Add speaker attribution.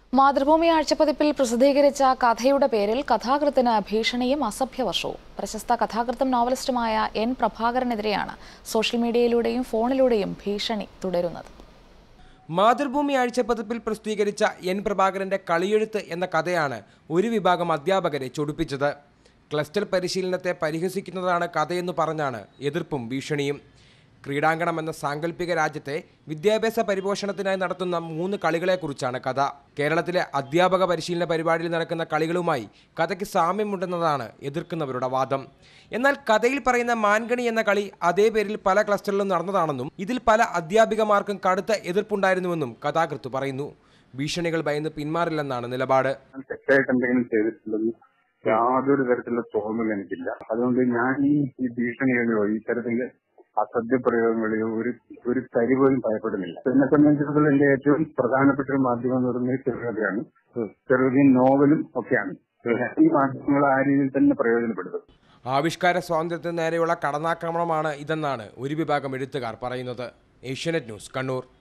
Speaker 1: മാതൃഭൂമി ആഴ്ചപ്പതിപ്പിൽ പ്രസിദ്ധീകരിച്ച കഥയുടെ പേരിൽ കഥാകൃത്തിന് ഭീഷണിയും അസഭ്യവർഷവും. പ്രശസ്ത കഥാകൃത്തും നോവലിസ്റ്റുമായ എൻ പ്രഭാകരനെതിരെയാണ് സോഷ്യൽ മീഡിയയിലൂടെയും ഫോണിലൂടെയും ഭീഷണി തുടരുന്നത്.
Speaker 2: മാതൃഭൂമി ആഴ്ചപ്പതിപ്പിൽ പ്രസിദ്ധീകരിച്ച എൻ പ്രഭാകരന്റെ കളിയെഴുത്ത് എന്ന കഥയാണ് ഒരു വിഭാഗം അധ്യാപകരെ ചൊടിപ്പിച്ചത്. ക്ലസ്റ്റർ പരിശീലനത്തെ പരിഹസിക്കുന്നതാണ് കഥയെന്ന് പറഞ്ഞാണ് എതിർപ്പും ഭീഷണിയും. ക്രീഡാങ്കണം എന്ന സാങ്കല്പിക രാജ്യത്തെ വിദ്യാഭ്യാസ പരിപോഷണത്തിനായി നടത്തുന്ന 3 കളികളെക്കുറിച്ചാണ് കഥ. കേരളത്തിലെ അധ്യാപക പരിശീലന പരിപാടിയിൽ നടക്കുന്ന കളികളുമായി കഥയ്ക്ക് സാമ്യമുണ്ടെന്നതാണ് എതിർക്കുന്നവരുടെ വാദം. എന്നാൽ കഥയിൽ പറയുന്ന മാൻഗണി എന്ന കളി അതേ പേരിൽ പല ക്ലസ്റ്ററിലും നടന്നതാണെന്നും ഇതിൽ പല അധ്യാപികമാർക്കും കടുത്ത എതിർപ്പുണ്ടായിരുന്നുവെന്നും കഥാകൃത്ത് പറയുന്നു. ഭീഷണികൾ ഭയന്ന് പിന്മാറില്ലെന്നാണ് നിലപാട്.
Speaker 3: തെറ്റായിട്ട് എന്തെങ്കിലും ചെയ്തിട്ടുണ്ടെന്ന് യാതൊരു തരത്തിലുള്ള തോന്നൽ എനിക്കില്ല. അതുകൊണ്ട് ഞാൻ ഈ ഭീഷണികളോ ഇത്തരത്തില് അസഭ്യപ്രയോഗങ്ങളെയോ ഒരു തരി പോലും ഭയപ്പെടുന്നില്ല. എന്നെ സംബന്ധിച്ചിടത്തോളം എന്റെ ഏറ്റവും പ്രധാനപ്പെട്ട ഒരു മാധ്യമം എന്ന് പറയുന്നത് ചെറുകഥയാണ്. ചെറുകഥയും നോവലും ഒക്കെയാണ്. ഈ മാധ്യമങ്ങൾ ആ രീതിയിൽ തന്നെ പ്രയോജനപ്പെടുത്തും.
Speaker 2: ആവിഷ്കാര സ്വാതന്ത്ര്യത്തിന് നേരെയുള്ള കടന്നാക്രമണമാണ് ഇതെന്നാണ് ഒരു വിഭാഗം എഴുത്തുകാർ പറയുന്നത്. Asianet News, Kannur.